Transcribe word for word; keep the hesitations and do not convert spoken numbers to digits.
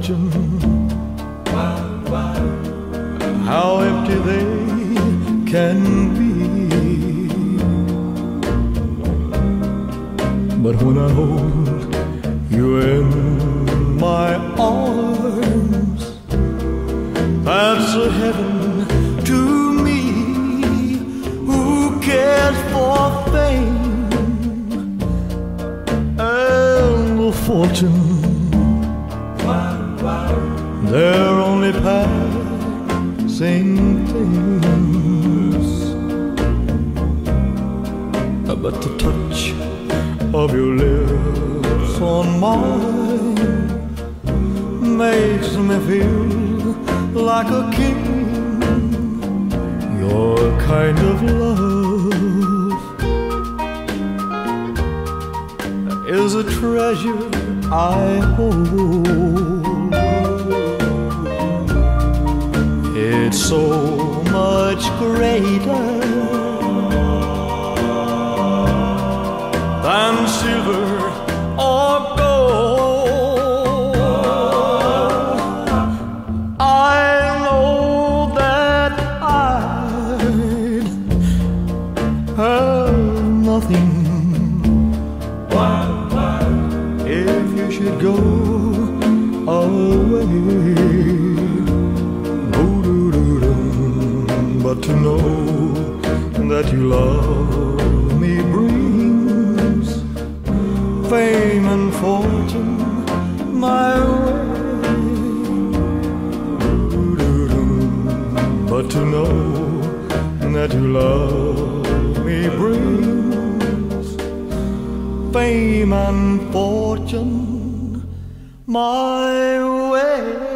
fortune, how empty they can be. But when I hold you in my arms, that's a heaven to me. Who cares for fame and fortune? They're only passing things. But the touch of your lips on mine makes me feel like a king. Your kind of love is a treasure I hold. It's so much greater than silver or gold. I know that I'd have nothing if you should go away. But to know that you love me brings fame and fortune my way. But to know that you love me brings fame and fortune my way.